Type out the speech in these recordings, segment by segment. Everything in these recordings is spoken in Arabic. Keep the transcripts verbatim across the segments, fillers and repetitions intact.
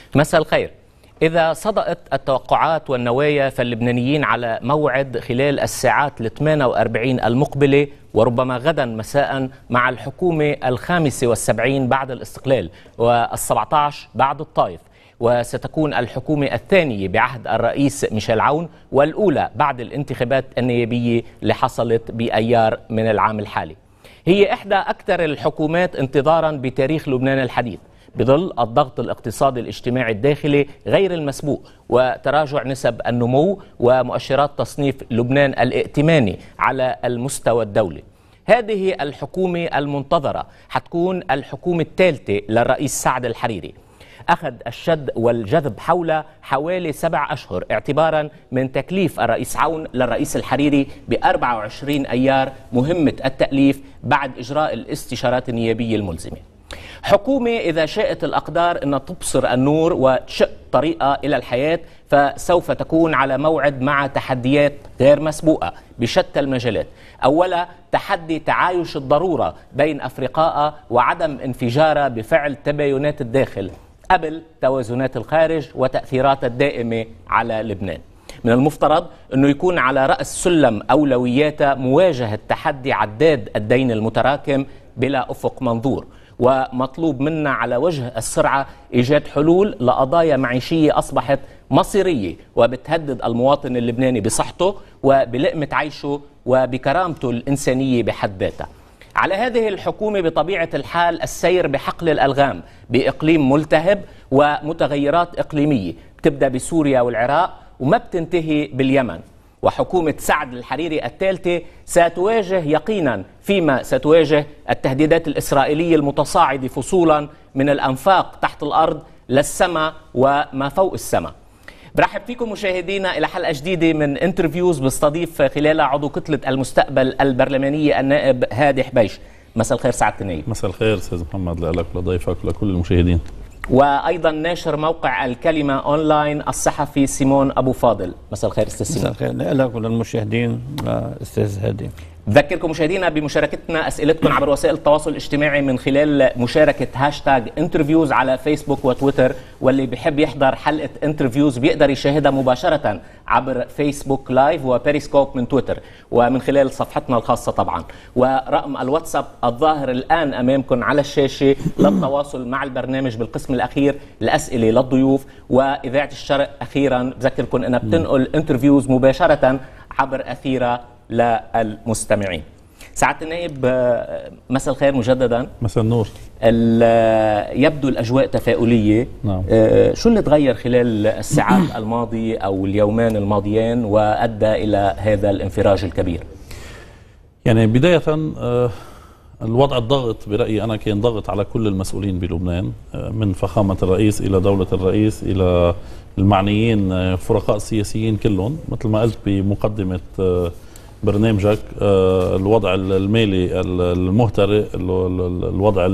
مساء الخير. إذا صدقت التوقعات والنوايا فاللبنانيين على موعد خلال الساعات الثمانية وأربعين المقبلة وربما غدا مساء مع الحكومة الخامسة والسبعين بعد الاستقلال والسبعة عشر بعد الطائف، وستكون الحكومة الثانية بعهد الرئيس ميشيل عون والأولى بعد الانتخابات النيابية اللي حصلت بأيار من العام الحالي. هي إحدى أكثر الحكومات انتظارا بتاريخ لبنان الحديث، بظل الضغط الاقتصادي الاجتماعي الداخلي غير المسبوق وتراجع نسب النمو ومؤشرات تصنيف لبنان الائتماني على المستوى الدولي. هذه الحكومة المنتظرة حتكون الحكومة الثالثة للرئيس سعد الحريري. أخذ الشد والجذب حول حوالي سبع أشهر اعتبارا من تكليف الرئيس عون للرئيس الحريري ب أربعة وعشرين أيار مهمة التأليف بعد إجراء الاستشارات النيابية الملزمة. حكومة إذا شاءت الأقدار أن تبصر النور وتشق طريقة إلى الحياة، فسوف تكون على موعد مع تحديات غير مسبوقة بشتى المجالات. أولا، تحدي تعايش الضرورة بين أفرقاء وعدم انفجارها بفعل تباينات الداخل قبل توازنات الخارج وتأثيرات الدائمة على لبنان. من المفترض أنه يكون على رأس سلم أولوياتها مواجهة تحدي عداد الدين المتراكم بلا أفق منظور، ومطلوب منا على وجه السرعة إيجاد حلول لقضايا معيشية أصبحت مصيرية وبتهدد المواطن اللبناني بصحته وبلقمة عيشه وبكرامته الإنسانية بحد ذاتها. على هذه الحكومة بطبيعة الحال السير بحقل الألغام بإقليم ملتهب ومتغيرات إقليمية بتبدأ بسوريا والعراق وما بتنتهي باليمن. وحكومة سعد الحريري الثالثة ستواجه يقينا فيما ستواجه التهديدات الإسرائيلية المتصاعدة فصولا من الأنفاق تحت الأرض للسماء وما فوق السماء. برحب فيكم مشاهدينا إلى حلقة جديدة من انترفيوز بستضيف خلالها عضو كتلة المستقبل البرلمانية النائب هادي حبيش. مساء الخير سعادة النائب. مساء الخير أستاذ محمد، لك ولضيفك ولكل المشاهدين. وأيضا ناشر موقع الكلمة أونلاين الصحفي سيمون أبو فاضل. مساء الخير أستاذ سيمون. مساء الخير لك وللمشاهدين أستاذ هادي. بذكركم مشاهدينا بمشاركتنا أسئلتكم عبر وسائل التواصل الاجتماعي من خلال مشاركة هاشتاج انترفيوز على فيسبوك وتويتر، واللي بيحب يحضر حلقة انترفيوز بيقدر يشاهدها مباشرة عبر فيسبوك لايف وبيريسكوب من تويتر ومن خلال صفحتنا الخاصة طبعا. ورقم الواتساب الظاهر الآن أمامكم على الشاشة للتواصل مع البرنامج بالقسم الأخير، الأسئلة للضيوف وإذاعة الشرق. أخيرا بذكركم أنها بتنقل انترفيوز مباشرة عبر أثيرة للمستمعين. سعادة النائب مساء الخير مجددا. مساء النور. يبدو الأجواء تفاؤلية. نعم. شو اللي تغير خلال الساعات الماضية أو اليومان الماضيين وأدى إلى هذا الانفراج الكبير؟ يعني بداية الوضع الضغط برأيي أنا كان ضغط على كل المسؤولين بلبنان، من فخامة الرئيس إلى دولة الرئيس إلى المعنيين فرقاء السياسيين كلهم. مثل ما قلت بمقدمة برنامجك، الوضع المالي المهترئ، الوضع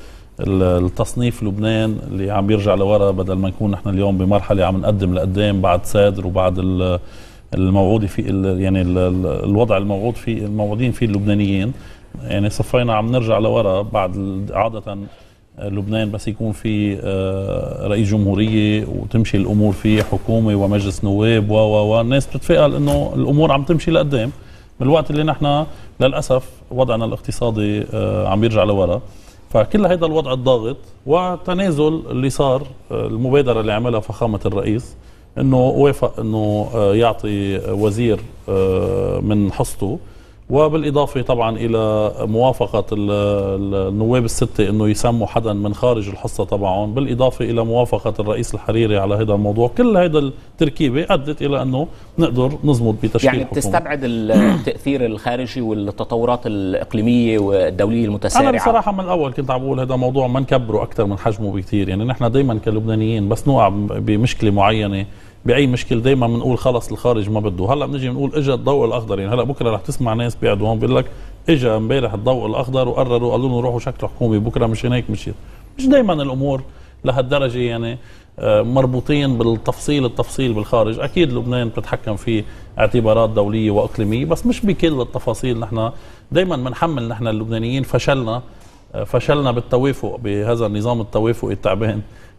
التصنيف لبنان اللي عم يرجع لورا، بدل ما نكون نحن اليوم بمرحلة عم نقدم لقدام بعد سادر وبعد الموعود في يعني الوضع الموعود فيه الموعودين فيه اللبنانيين، يعني صفينا عم نرجع لورا. بعد عادة لبنان بس يكون في رئيس جمهورية وتمشي الأمور فيه حكومة ومجلس نواب و و والناس بتتفائل إنه الأمور عم تمشي لقدام، بالوقت اللي نحن للأسف وضعنا الاقتصادي عم يرجع لورا. فكل هذا الوضع الضاغط وتنازل اللي صار، المبادرة اللي عملها فخامة الرئيس إنه وافق إنه يعطي وزير من حصته، وبالإضافة طبعا إلى موافقة النواب الستة أنه يسموا حدا من خارج الحصة تبعهم، بالإضافة إلى موافقة الرئيس الحريري على هذا الموضوع. كل هذا التركيبة أدت إلى أنه نقدر نضبط بتشكيل يعني بتستبعد التأثير الخارجي والتطورات الإقليمية والدولية المتسارعة. أنا بصراحة من الأول كنت عم بقول هذا موضوع ما نكبره أكثر من حجمه بكثير. يعني نحن دايما كلبنانيين بس نوقع بمشكلة معينة، باي مشكل دايما بنقول خلص الخارج ما بده. هلا بنجي بنقول اجى الضوء الاخضر، يعني هلا بكره رح تسمع ناس بيقعدوا هون بيقول لك اجى امبارح الضوء الاخضر وقرروا قالوا لنا روحوا شكلوا حكومه، بكره مش هيك مشيت. مش دايما الامور لهالدرجه يعني مربوطين بالتفصيل التفصيل بالخارج. اكيد لبنان بتتحكم فيه اعتبارات دوليه واقليميه، بس مش بكل التفاصيل. نحن دائما بنحمل نحن اللبنانيين فشلنا فشلنا بالتوافق بهذا النظام التوافقي التعبان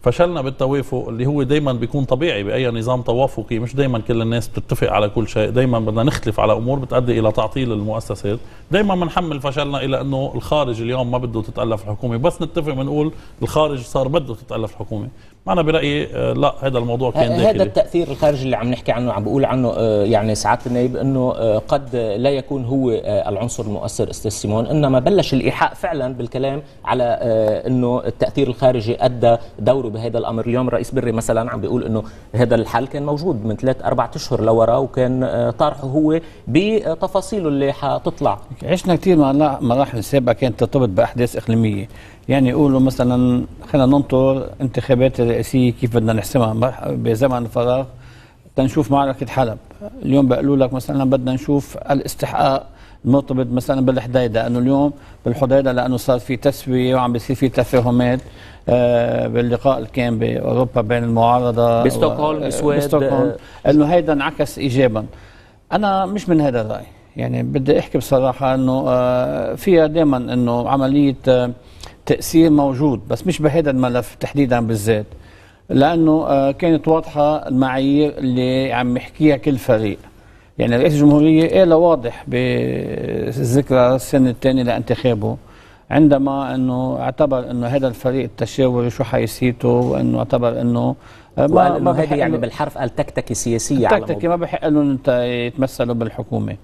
فشلنا بالتوافق اللي هو دايما بيكون طبيعي باي نظام توافقي، مش دايما كل الناس بتتفق على كل شيء، دايما بدنا نختلف على امور بتؤدي الى تعطيل المؤسسات. دايما بنحمل فشلنا الى انه الخارج اليوم ما بده تتالف الحكومه، بس نتفق بنقول الخارج صار بده تتالف الحكومه. انا برايي لا، هذا الموضوع كان داخلي. هذا التاثير الخارجي اللي عم نحكي عنه، عم بقول عنه يعني سعاده النائب انه قد لا يكون هو العنصر المؤثر استاذ سيمون، انما بلش الايحاء فعلا بالكلام على انه التاثير الخارجي ادى دوره بهذا الامر. اليوم رئيس بري مثلا عم بيقول انه هذا الحل كان موجود من ثلاث اربع اشهر لورا، وكان طرحه هو بتفاصيله اللي حتطلع. عشنا كثير مراحل سابقه كانت ترتبط باحداث اقليميه، يعني يقولوا مثلا خلينا ننطر انتخابات الرئاسيه كيف بدنا نحسمها بزمن الفراغ تنشوف معركه حلب. اليوم بيقولوا لك مثلا بدنا نشوف الاستحقاق مرتبط مثلا بالحديده، انه اليوم بالحديده لانه صار في تسويه وعم بيصير في تفاهمات آه باللقاء اللي كان باوروبا بين المعارضه بستوكهولم بسويد، انه هيدا انعكس ايجابا. انا مش من هذا الراي، يعني بدي احكي بصراحه انه آه فيها دائما انه عمليه آه تأثير موجود، بس مش بهذا الملف تحديدا بالذات، لأنه آه كانت واضحة المعايير اللي عم يحكيها كل فريق. يعني رئيس الجمهورية قال واضح بالذكرى السنة الثانية لانتخابه، عندما انه اعتبر انه هذا الفريق التشاوري شو حيثيته، وانه اعتبر انه ما ما هذه يعني بالحرف قال تكتكه سياسية، تكتكه ما بحق لهم يتمثلوا بالحكومة.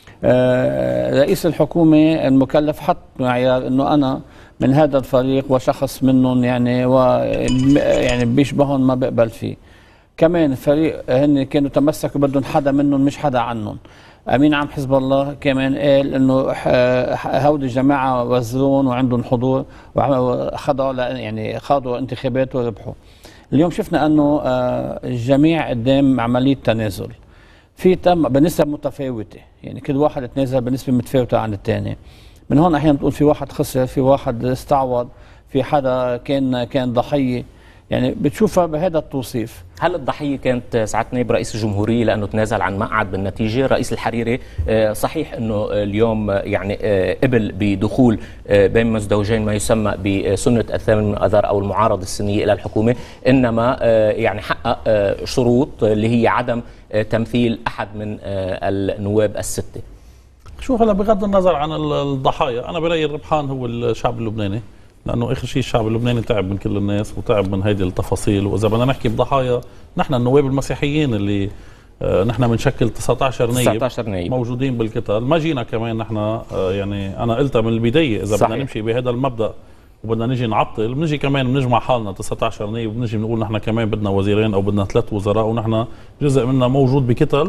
آه رئيس الحكومة المكلف حط معيار انه انا من هذا الفريق وشخص منهم يعني و يعني بيشبههم ما بقبل فيه. كمان الفريق هن كانوا تمسكوا بدهم حدا منهم مش حدا عنهم. امين عام حزب الله كمان قال انه هودي الجماعه وزرون وعندهم حضور وخضعوا يعني خاضوا انتخابات وربحوا. اليوم شفنا انه الجميع قدام عمليه تنازل في تم بنسب متفاوته، يعني كل واحد تنازل بنسبه متفاوته عن الثاني. من هون احيانا بتقول في واحد خسر، في واحد استعوض، في حدا كان كان ضحيه، يعني بتشوفها بهذا التوصيف. هل الضحيه كانت سعاده نائب رئيس الجمهوريه لانه تنازل عن مقعد بالنتيجه؟ رئيس الحريري صحيح انه اليوم يعني قبل بدخول بين مزدوجين ما يسمى بسنه الثامن من اذار او المعارضه السنيه الى الحكومه، انما يعني حقق شروط اللي هي عدم تمثيل احد من النواب السته. شوف هلا بغض النظر عن الضحايا، انا برايي الربحان هو الشعب اللبناني، لانه اخر شيء الشعب اللبناني تعب من كل الناس وتعب من هيدي التفاصيل. واذا بدنا نحكي بضحايا، نحن النواب المسيحيين اللي آه نحن بنشكل تسعة عشر نائب تسعة عشر نائب موجودين بالقتال، ما جينا كمان نحن آه يعني انا قلتها من البدايه، اذا صحيح. بدنا نمشي بهذا المبدا وبدنا نجي نعطل، بنجي كمان بنجمع حالنا تسعة عشر نائب وبنجي بنقول نحن كمان بدنا وزيرين او بدنا ثلاث وزراء، ونحن جزء منا موجود بكتل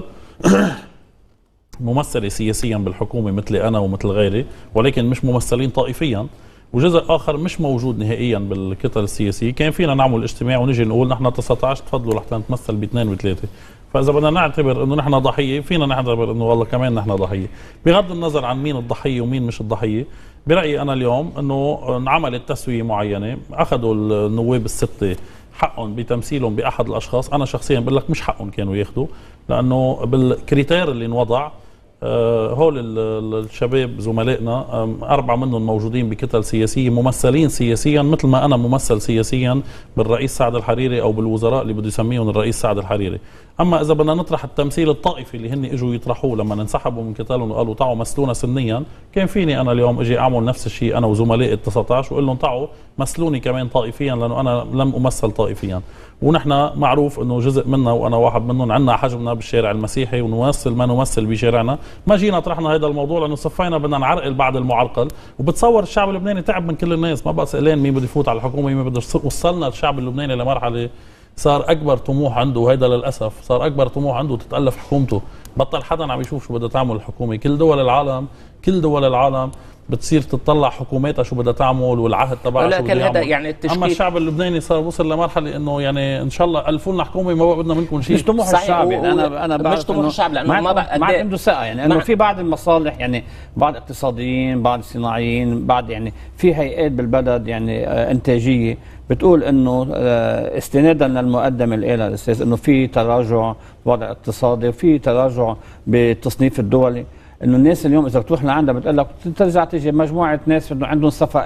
ممثله سياسيا بالحكومه مثلي انا ومثل غيري، ولكن مش ممثلين طائفيا، وجزء اخر مش موجود نهائيا بالكتل السياسيه. كان فينا نعمل اجتماع ونجي نقول نحن تسعة عشر تفضلوا لحتى نتمثل باثنين وثلاثه. فاذا بدنا نعتبر انه نحن ضحيه، فينا نعتبر انه والله كمان نحن ضحيه، بغض النظر عن مين الضحيه ومين مش الضحيه. برايي انا اليوم انه انعملت تسويه معينه، اخذوا النواب السته حقهم بتمثيلهم باحد الاشخاص. انا شخصيا بقول لك مش حقهم كانوا ياخذوا، لانه بالكريتير اللي انوضع آه هول الشباب زملائنا أربعة منهم موجودين بكتل سياسية ممثلين سياسيا مثل ما أنا ممثل سياسيا بالرئيس سعد الحريري أو بالوزراء اللي بده يسميهم الرئيس سعد الحريري. أما إذا بدنا نطرح التمثيل الطائفي اللي هن إجوا يطرحوه لما انسحبوا من كتالهم وقالوا تعوا مثلونا سنيا، كان فيني أنا اليوم إجي أعمل نفس الشيء أنا وزملائي ال تسعة عشر وأقول لهم تعوا مثلوني كمان طائفيا، لأنه أنا لم أمثل طائفيا. ونحن معروف انه جزء منا وانا واحد منهم عندنا حجمنا بالشارع المسيحي ونمثل ما نمثل بشارعنا. ما جينا طرحنا هذا الموضوع لانه صفينا بدنا نعرقل بعد المعرقل، وبتصور الشعب اللبناني تعب من كل الناس، ما بقى سئلان مين بده يفوت على الحكومه مين بده. وصلنا الشعب اللبناني لمرحله صار اكبر طموح عنده، وهذا للاسف صار اكبر طموح عنده تتالف حكومته. بطل حدا عم يشوف شو بدها تعمل الحكومه. كل دول العالم كل دول العالم بتصير تطلع حكوماتها شو بدها تعمل والعهد تبعها شو بده يعمل. يعني التشكيل اما الشعب اللبناني صار وصل لمرحله انه يعني ان شاء الله الفوا لنا حكومه ما بقى بدنا منكم شيء. مش طموح الشعب، يعني انا انا مش طموح الشعب لانه ما بقى ما عنده ثقه، يعني انه في بعض المصالح، يعني بعض اقتصاديين بعض صناعيين بعض يعني في هيئات بالبلد يعني انتاجيه بتقول انه استنادا للمقدم اللي قالها الاستاذ انه في تراجع بوضع اقتصادي وفي تراجع بالتصنيف الدولي، انه الناس اليوم اذا بتروح لعندها بتقول لك ترجع تيجي مجموعه ناس عندهم صفقات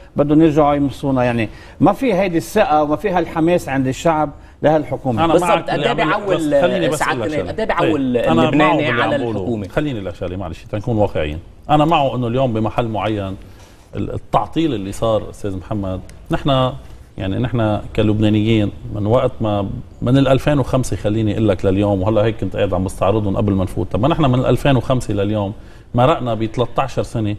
بدهم يرجعوا يمصونا. يعني ما في هيدي الثقه وما في هالحماس عند الشعب لهالحكومه. بالضبط. قد ايه بيعول سعادة قد ايه بيعول اللبناني على الحكومه؟ خليني لك معلش تنكون واقعيين. انا معه انه اليوم بمحل معين التعطيل اللي صار استاذ محمد، نحن يعني نحن كلبنانيين من وقت ما من ال ألفين وخمسة خليني اقول لك لليوم، وهلا هيك كنت قاعد عم بستعرضهم قبل ما نفوت. طب ما نحن من ألفين وخمسة لليوم مرقنا ب ثلاثة عشر سنه،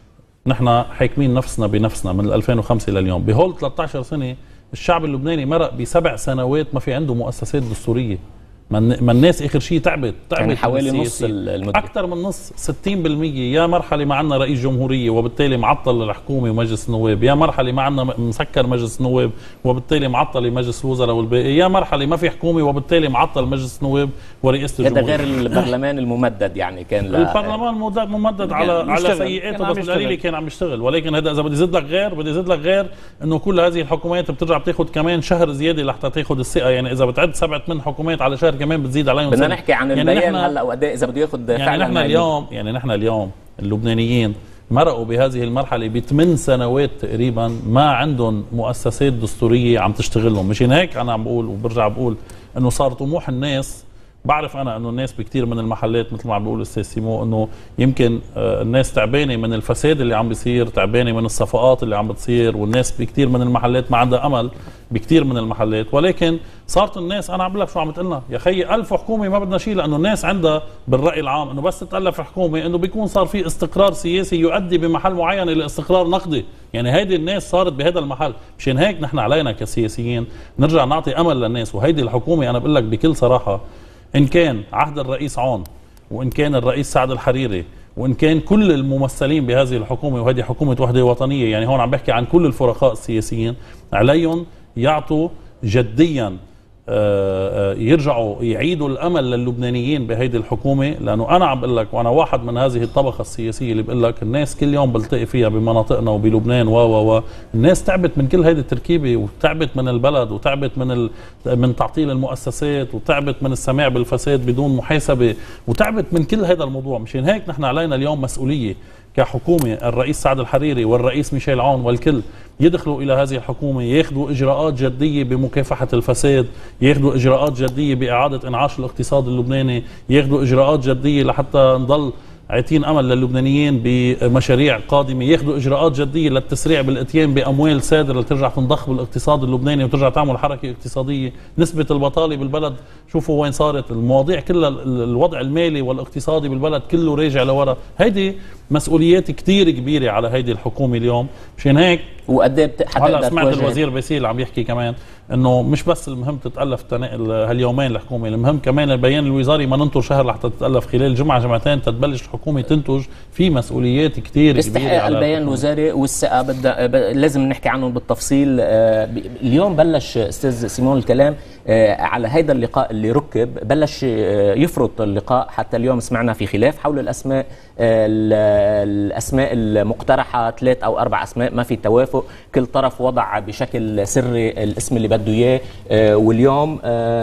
نحن حاكمين نفسنا بنفسنا من ألفين وخمسة لليوم. بهول ثلاثة عشر سنه الشعب اللبناني مرق بسبع سنوات ما في عنده مؤسسات دستوريه. ما الناس اخر شيء تعبت تعبت يعني حوالي نص المدة، اكثر من نص، ستين بالمية. يا مرحله ما عندنا رئيس جمهوريه وبالتالي معطل الحكومه ومجلس النواب، يا مرحله ما عندنا مسكر مجلس النواب وبالتالي معطل مجلس الوزراء والباقي، يا مرحله ما في حكومه وبالتالي معطل مجلس النواب ورئاسه الجمهوريه. هذا غير البرلمان الممدد يعني كان البرلمان ممدد على على سيئاته، بس دليلي كان عم يشتغل. ولكن هذا اذا بدي زيد لك غير بدي زيد لك غير انه كل هذه الحكومات بترجع بتاخذ كمان شهر زياده لحتى تاخذ الثقه. يعني اذا بتعد سبع ثمان حكومات على شهر كمان بتزيد عليهم. بدنا نحكي عن يعني البيان هلا وقد ايه اذا بده ياخذ يعني فعلا. نحن اليوم يعني نحن اليوم اللبنانيين مرقوا بهذه المرحله بثمان سنوات تقريبا ما عندهم مؤسسات دستوريه عم تشتغلهم. مشان هيك انا عم بقول وبرجع بقول انه صار طموح الناس. بعرف انا انه الناس بكثير من المحلات مثل ما عم بيقول الاستاذ سيمو انه يمكن الناس تعبانه من الفساد اللي عم بيصير، تعبانه من الصفقات اللي عم بتصير، والناس بكثير من المحلات ما عندها امل بكثير من المحلات. ولكن صارت الناس، انا عم بقول لك شو عم تقلنا يا خيي، ألف حكومه ما بدنا شيء، لانه الناس عندها بالراي العام انه بس تتالف حكومه انه بيكون صار في استقرار سياسي يؤدي بمحل معين الى استقرار نقدي. يعني هيدي الناس صارت بهذا المحل. مشان هيك نحن علينا كسياسيين نرجع نعطي امل للناس. وهيدي الحكومه انا بقول لك بكل صراحه، إن كان عهد الرئيس عون، وإن كان الرئيس سعد الحريري، وإن كان كل الممثلين بهذه الحكومة، وهذه حكومة وحدة وطنية، يعني هون عم بحكي عن كل الفرقاء السياسيين، عليهم يعطوا جديا يرجعوا يعيدوا الامل للبنانيين بهيدي الحكومه. لانه انا عم بقول لك، وانا واحد من هذه الطبقه السياسيه اللي بقول لك الناس كل يوم بلتقي فيها بمناطقنا وبلبنان و و و الناس تعبت من كل هيدي التركيبه، وتعبت من البلد، وتعبت من ال... من تعطيل المؤسسات، وتعبت من السماع بالفساد بدون محاسبه، وتعبت من كل هذا الموضوع. مشان هيك نحن علينا اليوم مسؤوليه كحكومه، الرئيس سعد الحريري والرئيس ميشيل عون والكل يدخلوا الى هذه الحكومه، ياخذوا اجراءات جديه بمكافحه الفساد، ياخذوا اجراءات جديه باعاده انعاش الاقتصاد اللبناني، ياخذوا اجراءات جديه لحتى نضل عايتين امل للبنانيين بمشاريع قادمه، ياخذوا اجراءات جديه للتسريع بالاتيان باموال سادره لترجع تنضخ بالاقتصاد اللبناني وترجع تعمل حركه اقتصاديه. نسبه البطاله بالبلد شوفوا وين صارت، المواضيع كلها، الوضع المالي والاقتصادي بالبلد كله راجع لورا. هيدي مسؤوليات كثير كبيره على هيدي الحكومه اليوم. مشان هيك وقد ايه هلا سمعت الوزير باسيل عم يحكي كمان انه مش بس المهم تتالف هاليومين الحكومه، المهم كمان البيان الوزاري ما ننطر شهر لحتى تتالف خلال جمعه جمعتين تتبلش الحكومه تنتج. في مسؤوليات كثير استحقاق البيان الوزاري والثقه بدأ لازم نحكي عنهم بالتفصيل. اليوم بلش استاذ سيمون الكلام على هيدا اللقاء اللي ركب، بلش يفرط اللقاء. حتى اليوم سمعنا في خلاف حول الاسماء الاسماء المقترحه، ثلاث او اربع اسماء ما في توافق، كل طرف وضع بشكل سري الاسم اللي بده اياه. واليوم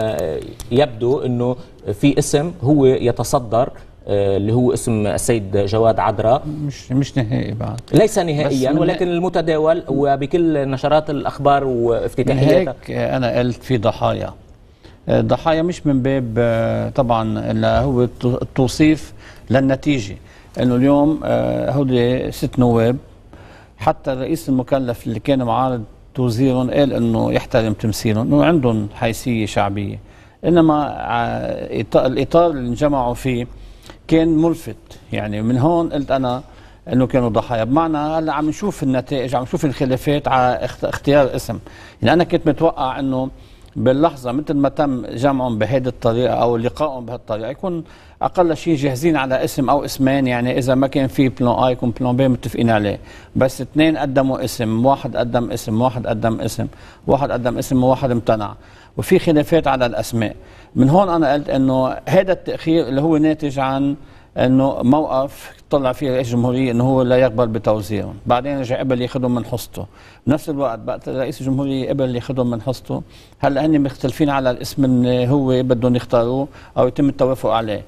يبدو انه في اسم هو يتصدر اللي هو اسم السيد جواد عدرا. مش مش نهائي بعد، ليس نهائيا ولكن المتداول وبكل نشرات الاخبار وافتتاحياتها. هيك انا قلت في ضحايا، ضحايا مش من باب طبعا لا هو التوصيف للنتيجه، انه اليوم هودي ست نواب، حتى الرئيس المكلف اللي كان معارض توزيرهم قال انه يحترم تمثيلهم، انه عندهم حيثيه شعبيه، انما الاطار اللي انجمعوا فيه كان ملفت. يعني من هون قلت انا انه كانوا ضحايا. بمعنى هلا عم نشوف النتائج، عم نشوف الخلافات على اختيار اسم. يعني انا كنت متوقع انه باللحظه مثل ما تم جمعهم بهذه الطريقه او لقائهم بهالطريقه يكون اقل شيء جاهزين على اسم او اسمين. يعني اذا ما كان في بلان اي يكون بلان بي متفقين عليه. بس اثنين قدموا اسم، واحد قدم اسم، واحد قدم اسم، واحد قدم اسم، وواحد امتنع، وفي خلافات على الاسماء. من هون انا قلت انه هذا التاخير اللي هو ناتج عن انه موقف طلع فيه رئيس الجمهوريه انه هو لا يقبل بتوزيعهم، بعدين رجع قبل ياخذهم من حصته، بنفس الوقت بقى رئيس الجمهوريه قبل ياخذهم من حصته. هلا هن مختلفين على الاسم اللي هو بدهم يختاروه او يتم التوافق عليه.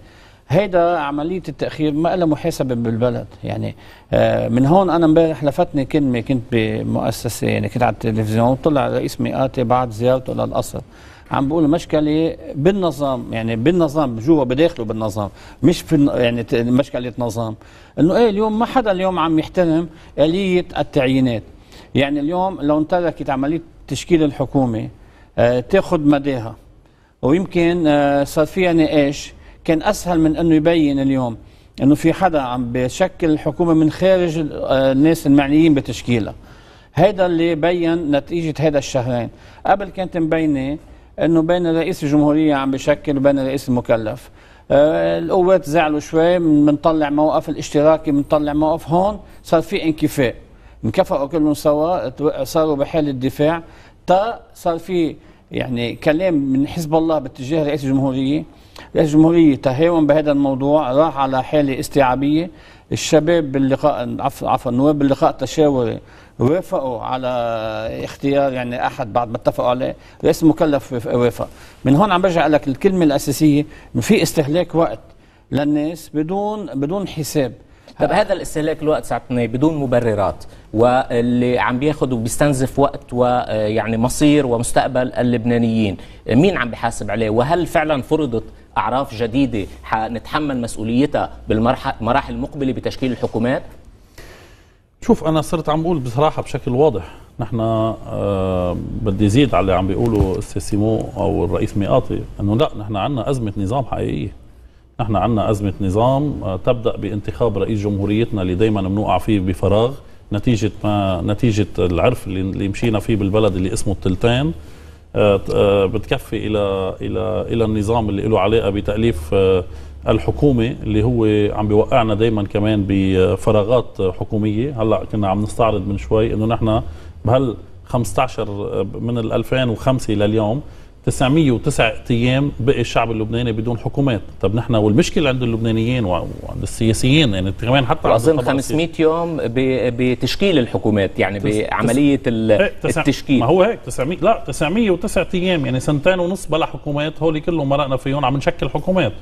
هيدا عملية التأخير ما لها محاسبة بالبلد. يعني آه من هون أنا امبارح لفتني كلمة، كنت بمؤسسة يعني كنت على التلفزيون وطلع رئيس مئاتي بعد زيارته للقصر عم بقول مشكلة بالنظام، يعني بالنظام جوا بداخله بالنظام، مش في يعني مشكلة نظام. انه ايه اليوم ما حدا اليوم عم يحترم آلية التعيينات. يعني اليوم لو انتركت عملية تشكيل الحكومة آه تاخذ مداها، ويمكن آه صار فيها نقاش، كان اسهل من انه يبين اليوم انه في حدا عم بشكل الحكومة من خارج آه الناس المعنيين بتشكيلها. هيدا اللي بين نتيجة هذا الشهرين. قبل كانت مبينة انه بين رئيس الجمهورية عم بشكل وبين الرئيس المكلف. آه القوات زعلوا شوي، بنطلع موقف الاشتراكي، بنطلع موقف، هون صار في انكفاء، انكفأوا كلهم سوا، صاروا بحالة دفاع. تا صار في يعني كلام من حزب الله باتجاه رئيس الجمهورية. رئيس الجمهورية تهاون بهذا الموضوع، راح على حالة استيعابية. الشباب باللقاء عفوا النواب باللقاء التشاوري وافقوا على اختيار يعني احد بعد ما اتفقوا عليه، رئيس المكلف وافق. من هون عم برجع لك الكلمه الاساسيه انه في استهلاك وقت للناس بدون بدون حساب. طب هذا الاستهلاك الوقت ساعتنا بدون مبررات، واللي عم بياخذ وبيستنزف وقت ويعني مصير ومستقبل اللبنانيين، مين عم بيحاسب عليه؟ وهل فعلا فرضت اعراف جديده حنتحمل مسؤوليتها بالمراحل المقبله بتشكيل الحكومات؟ شوف أنا صرت عم بقول بصراحة بشكل واضح، نحن آه بدي زيد على اللي عم بيقولوا أستاذ سيمو أو الرئيس مئاتي، أنه لا نحن عنا أزمة نظام حقيقية. نحن عنا أزمة نظام آه تبدأ بانتخاب رئيس جمهوريتنا اللي دايما بنوقع فيه بفراغ، نتيجة ما نتيجة العرف اللي, اللي مشينا فيه بالبلد اللي اسمه التلتين. آه آه بتكفي إلى إلى إلى النظام اللي له علاقة بتأليف آه الحكومة اللي هو عم بيوقعنا دايما كمان بفراغات حكومية. هلا كنا عم نستعرض من شوي انه نحن بهال خمسة عشر من ال ألفين وخمسة لليوم تسعمية وتسعة ايام بقي الشعب اللبناني بدون حكومات. طب نحن والمشكلة عند اللبنانيين وعند السياسيين يعني كمان حتى اظن خمسمية يوم بتشكيل الحكومات، يعني تس بعملية تس التشكيل. ما هو هيك تسعمية لا تسعمية وتسعة ايام، يعني سنتين ونص بلا حكومات. هولي كلهم مرقنا فيهم عم نشكل حكومات.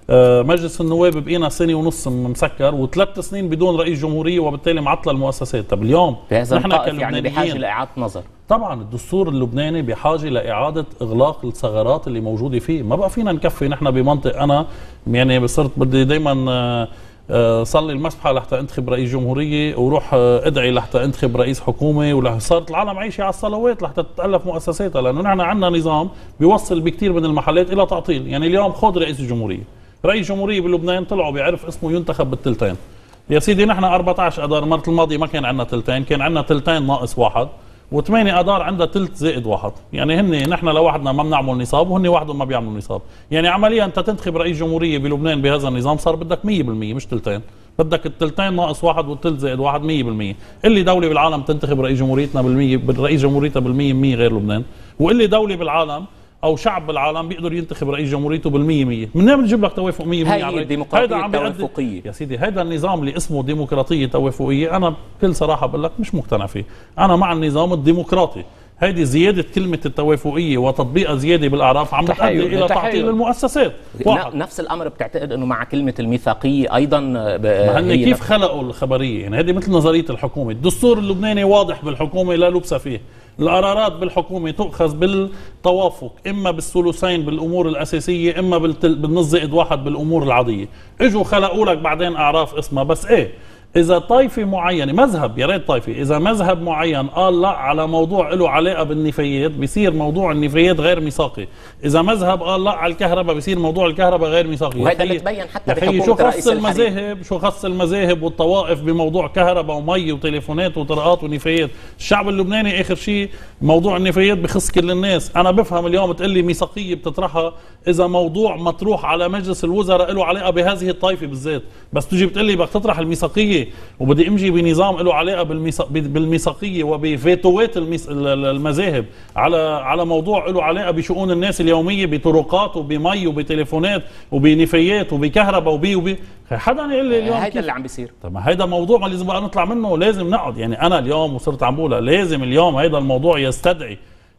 مجلس النواب بقينا سنه ونص مسكر وثلاث سنين بدون رئيس جمهوريه، وبالتالي معطله المؤسسات. طب اليوم نحن يعني بحاجه لاعاده نظر. طبعا الدستور اللبناني بحاجه لاعاده اغلاق الثغرات اللي موجوده فيه. ما بقى فينا نكفي نحن بمنطق. انا يعني صرت بدي دائما صلي المسبحه لحتى انتخب رئيس جمهوريه، وروح ادعي لحتى انتخب رئيس حكومه، وصارت العالم عايشه على الصلوات لحتى تتالف مؤسساتها، لانه نحن عندنا نظام بيوصل بكثير من المحلات الى تعطيل. يعني اليوم خذ رئيس الجمهوريه، رئيس جمهورية بلبنان طلعوا بيعرف اسمه ينتخب بالتلتين. يا سيدي نحن أربعة عشر أدار، المرة الماضية ما كان عندنا تلتين، كان عندنا تلتين ناقص واحد، وثمانية أدار عندها تلت زائد واحد. يعني هن نحن لوحدنا ما بنعمل نصاب وهن وحدهم ما بيعملوا نصاب. يعني عمليا أنت تنتخب رئيس جمهورية بلبنان بهذا النظام صار بدك مية بالمية مش تلتين، بدك التلتين ناقص واحد والتلت زائد واحد مية بالمية. اللي دولة بالعالم تنتخب رئيس جمهوريتنا بالمية، رئيس جمهوريتها بالمية مية غير لبنان، واللي دولة بالعالم او شعب بالعالم بيقدر ينتخب رئيس جمهوريته بالمية مية. منين بنجيب لك توافق مية بالمية؟ هاي الديمقراطية التوافقية يا سيدي. هذا النظام اللي اسمه ديمقراطية توافقية انا بكل صراحة بقول لك مش مقتنع فيه. انا مع النظام الديمقراطي. هيدي زيادة كلمة التوافقية وتطبيقها زيادة بالأعراف عم بتؤدي إلى تعطيل المؤسسات. واحد. نفس الأمر بتعتقد أنه مع كلمة الميثاقية أيضا ما هن كيف خلقوا الخبرية؟ يعني هذه مثل نظرية الحكومة. الدستور اللبناني واضح بالحكومة لا لبس فيه. القرارات بالحكومة تؤخذ بالتوافق، إما بالثلثين بالأمور الأساسية، إما بالنص زائد واحد بالأمور العادية. إجوا خلقوا لك بعدين أعراف اسمها بس إيه؟ إذا طائفة معينة مذهب، يا ريت طائفة، إذا مذهب معين قال لا على موضوع له علاقة بالنفايات بيصير موضوع النفايات غير ميثاقي. إذا مذهب قال لا على الكهرباء بيصير موضوع الكهرباء غير ميثاقي. وهذا بتبين حتى بحكومة شو خص المذاهب شو خص المذاهب والطوائف بموضوع كهرباء ومي وتليفونات وطرقات ونفايات. الشعب اللبناني آخر شيء موضوع النفايات بخص كل الناس. أنا بفهم اليوم تقول لي ميثاقية بتطرحها إذا موضوع مطروح على مجلس الوزراء له علاقة بهذه الطائفة بالذات، بس تجي بتقول لي بدك تطرح الميثاقية وبدي امشي بنظام له علاقه بالميثاقيه وبفيتوات المذاهب على على موضوع له علاقه بشؤون الناس اليوميه بطرقات وبمي وبتليفونات وبنفايات وبكهرباء وبي وبي حدا يقول لي اليوم هيدا اللي عم بيصير. طب ما هيدا موضوع ما لازم بقى نطلع منه، لازم نقعد. يعني انا اليوم وصرت عم بقولها لازم اليوم هيدا الموضوع يستدعي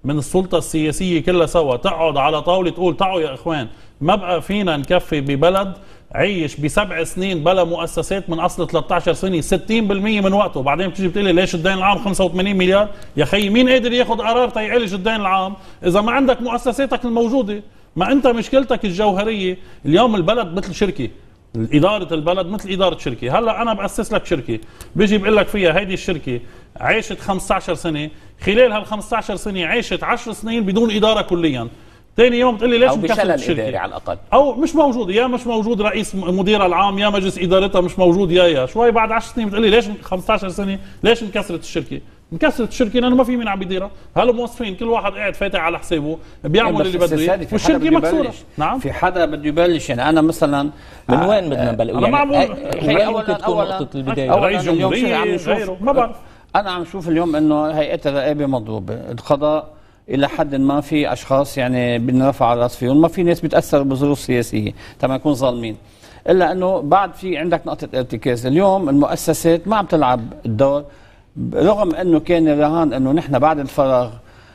من السلطة السياسية كلها سوا تقعد على طاولة تقول تعوا يا إخوان ما بقى فينا نكفي ببلد عيش بسبع سنين بلا مؤسسات من أصل ثلاثة عشر سنة ستين بالمئة من وقته، وبعدين بتيجي بتقولي ليش الدين العام خمسة وثمانين مليار؟ يا خي مين قادر ياخذ قرار تيعالج الدين العام إذا ما عندك مؤسساتك الموجودة؟ ما أنت مشكلتك الجوهرية اليوم البلد مثل شركة، إدارة البلد مثل إدارة شركة. هلا أنا بأسس لك شركة بيجي بقول لك فيها هيدي الشركة عاشت خمسة عشر سنة، خلال هال خمسة عشر سنة عاشت عشر سنين بدون إدارة كليا. ثاني يوم بتقول لي ليش مكسرت الشركة؟ إداري على الأقل أو مش موجود، يا مش موجود رئيس مديرها العام يا مجلس إدارتها مش موجود، يا يا شوي بعد عشر سنين بتقول لي ليش خمسة عشر سنة ليش انكسرت الشركة؟ انكسرت الشركة لأنه ما في مين عم بيديرها، هلا موظفين كل واحد قاعد فاتح على حسابه بيعمل اللي بده اياه والشركة مكسورة. نعم في حدا بده يبلش. يعني أنا مثلا من وين بدنا نبلش؟ أنا ما عم يعني ممكن تكون نقطة البداية رئيس جمهورية غيره ما بعرف. أنا عم شوف اليوم إنه هيئة الرقابة مضروبة، القضاء إلى حد ما في أشخاص يعني بنرفع على الراس فيهم، ما في ناس بتأثر بظروف سياسية تما يكون ظالمين، إلا إنه بعد في عندك نقطة ارتكاز. اليوم المؤسسات ما عم تلعب الدور، رغم إنه كان الرهان إنه نحن بعد الفراغ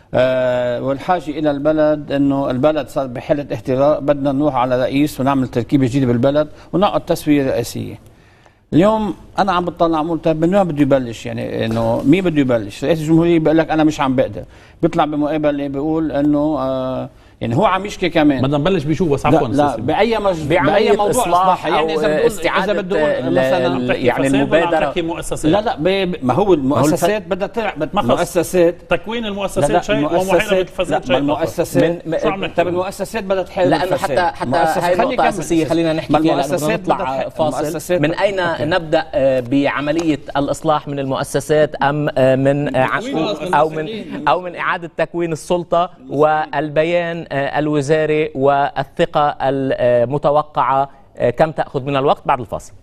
آه والحاجة إلى البلد، إنه البلد صار بحالة احتراق، بدنا نروح على رئيس ونعمل تركيبة جديدة بالبلد ونقعد تسوية رئاسية. اليوم انا عم بطلع عم طيب من وين بده يبلش؟ يعني انه مين بده يبلش؟ رئيس الجمهوريه بيقول لك انا مش عم بقدر، بيطلع بمقابله بيقول انه آه يعني هو عم يشكي كمان. بدنا نبلش بشو بس عفوا لا, لا باي مج... باي موضوع اصلاح يعني اذا بدون استعاده اذا بدون مثلا يعني المبادره لا لا ب... ما هو المؤسسات بدها تلعب مؤسسات تكوين المؤسسات شيء ومحاربه الفساد شيء. المؤسسات طيب المؤسسات بدها تحارب لانه حتى حتى هاي النقطه اساسيه خلينا نحكي فيها لانه نطلع فاصل. من اين نبدا بعمليه الاصلاح؟ من المؤسسات ام من او من او من اعاده تكوين السلطه والبيان الوزاري والثقة المتوقعة؟ كم تأخذ من الوقت؟ بعد الفاصل.